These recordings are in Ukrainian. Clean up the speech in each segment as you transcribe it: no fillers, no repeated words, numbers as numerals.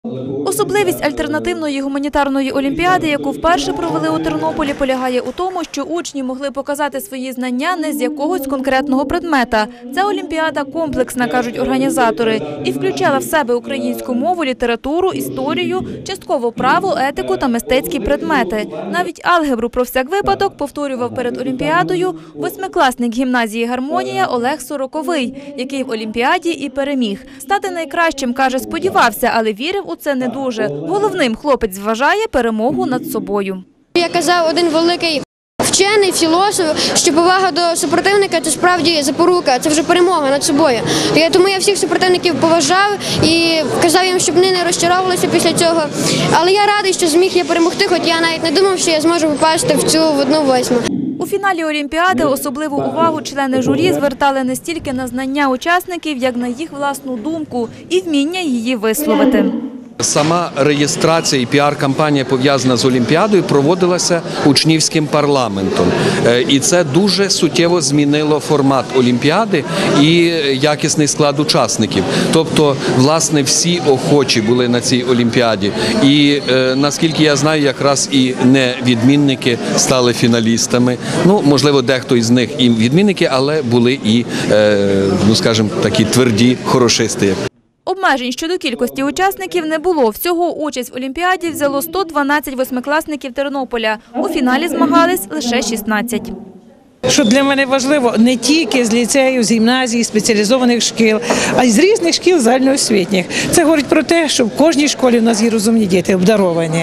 Особливість альтернативної гуманітарної олімпіади, яку вперше провели у Тернополі, полягає у тому, що учні могли показати свої знання не з якогось конкретного предмета. Ця олімпіада комплексна, кажуть організатори, і включала в себе українську мову, літературу, історію, частково право, етику та мистецькі предмети. Навіть алгебру про всяк випадок повторював перед олімпіадою восьмикласник гімназії «Гармонія» Олег Сороковий, який в олімпіаді і переміг. Стати найкращим, каже, сподівався, але вірив у це не дуже. Головним хлопець вважає перемогу над собою. Я казав один великий вчений, філософ, що повага до супротивника – це справді запорука, це вже перемога над собою. Тому я всіх супротивників поважав і казав їм, щоб вони не розчаровувалися після цього. Але я радий, що зміг я перемогти, хоч я навіть не думав, що я зможу попасти в цю 1/8. У фіналі олімпіади особливу увагу члени журі звертали не стільки на знання учасників, як на їх власну думку і вміння її висловити. Сама реєстрація і піар-кампанія, пов'язана з Олімпіадою, проводилася учнівським парламентом. І це дуже суттєво змінило формат Олімпіади і якісний склад учасників. Тобто, власне, всі охочі були на цій Олімпіаді. І, наскільки я знаю, якраз і невідмінники стали фіналістами. Ну, можливо, дехто із них і відмінники, але були і, ну, скажімо, такі тверді хорошисти. Обмежень щодо кількості учасників не було. Всього участь в олімпіаді взяло 112 восьмикласників Тернополя. У фіналі змагались лише 16. Що для мене важливо, не тільки з ліцею, з гімназії, спеціалізованих шкіл, а й з різних шкіл загальноосвітніх. Це говорить про те, що в кожній школі в нас є розумні діти, обдаровані.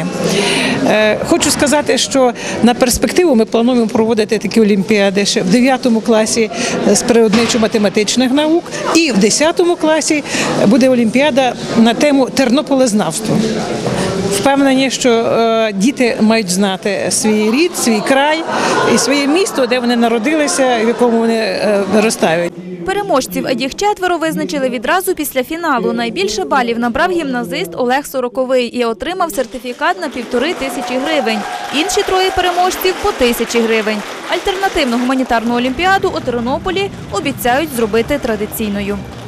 Хочу сказати, що на перспективу ми плануємо проводити такі олімпіади ще в 9 класі з природничо-математичних наук і в 10 класі буде олімпіада на тему тернополезнавства. Впевнені, що діти мають знати свій рід, свій край і своє місто, де вони народилися і в якому вони виростають. Переможців, а їх 4 визначили відразу після фіналу. Найбільше балів набрав гімназист Олег Сороковий і отримав сертифікат на 1500 гривень. Інші 3 переможців – по 1000 гривень. Альтернативну гуманітарну олімпіаду у Тернополі обіцяють зробити традиційною.